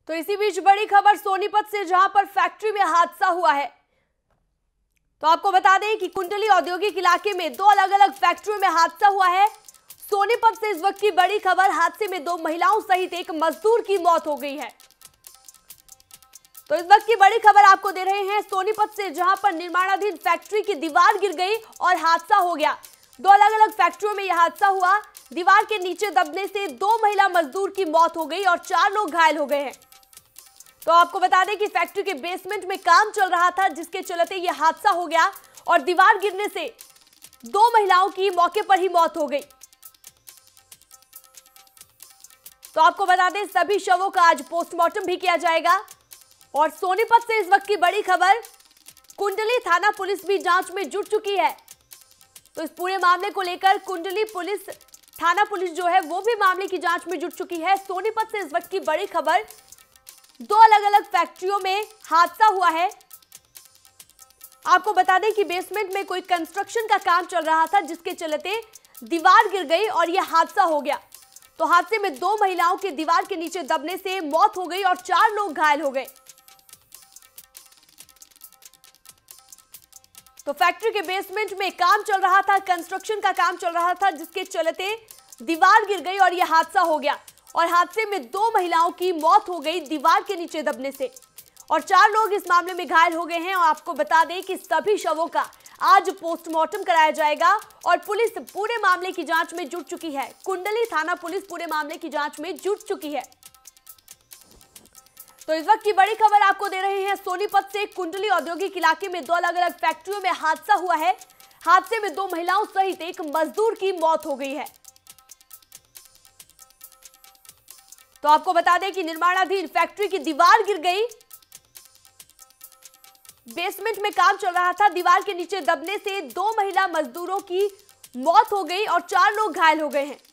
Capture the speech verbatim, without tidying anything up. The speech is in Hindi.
तो इसी बीच बड़ी खबर सोनीपत से, जहां पर फैक्ट्री में हादसा हुआ है। तो आपको बता दें कि कुंडली औद्योगिक इलाके में दो अलग अलग फैक्ट्रियों में हादसा हुआ है। सोनीपत से इस वक्त की बड़ी खबर, हादसे में दो महिलाओं सहित एक मजदूर की मौत हो गई है। तो इस वक्त की बड़ी खबर आपको दे रहे हैं सोनीपत से, जहां पर निर्माणाधीन फैक्ट्री की दीवार गिर गई और हादसा हो गया। दो अलग अलग फैक्ट्रियों में यह हादसा हुआ। दीवार के नीचे दबने से दो महिला मजदूर की मौत हो गई और चार लोग घायल हो गए हैं। तो आपको बता दें कि फैक्ट्री के बेसमेंट में काम चल रहा था, जिसके चलते यह हादसा हो गया और दीवार गिरने से दो महिलाओं की मौके पर ही मौत हो गई। तो आपको बता दें सभी शवों का आज पोस्टमार्टम भी किया जाएगा। और सोनीपत से इस वक्त की बड़ी खबर, कुंडली थाना पुलिस भी जांच में जुट चुकी है। तो इस पूरे मामले को लेकर कुंडली पुलिस थाना पुलिस जो है वो भी मामले की जांच में जुट चुकी है। सोनीपत से इस वक्त की बड़ी खबर, दो अलग अलग फैक्ट्रियों में हादसा हुआ है। आपको बता दें कि बेसमेंट में कोई कंस्ट्रक्शन का काम चल रहा था, जिसके चलते दीवार गिर गई और यह हादसा हो गया। तो हादसे में दो महिलाओं के दीवार के नीचे दबने से मौत हो गई और चार लोग घायल हो गए। तो फैक्ट्री के बेसमेंट में काम चल रहा था, कंस्ट्रक्शन का काम चल रहा था, जिसके चलते दीवार गिर गई और यह हादसा हो गया। और हादसे में दो महिलाओं की मौत हो गई दीवार के नीचे दबने से, और चार लोग इस मामले में घायल हो गए हैं। और आपको बता दें कि सभी शवों का आज पोस्टमार्टम कराया जाएगा और पुलिस पूरे मामले की जांच में जुट चुकी है। कुंडली थाना पुलिस पूरे मामले की जांच में जुट चुकी है। तो इस वक्त की बड़ी खबर आपको दे रहे हैं सोनीपत से, कुंडली औद्योगिक इलाके में दो अलग अलग फैक्ट्रियों में हादसा हुआ है। हादसे में दो महिलाओं सहित एक मजदूर की मौत हो गई है। तो आपको बता दें कि निर्माणाधीन फैक्ट्री की दीवार गिर गई। बेसमेंट में काम चल रहा था, दीवार के नीचे दबने से दो महिला मजदूरों की मौत हो गई और चार लोग घायल हो गए हैं।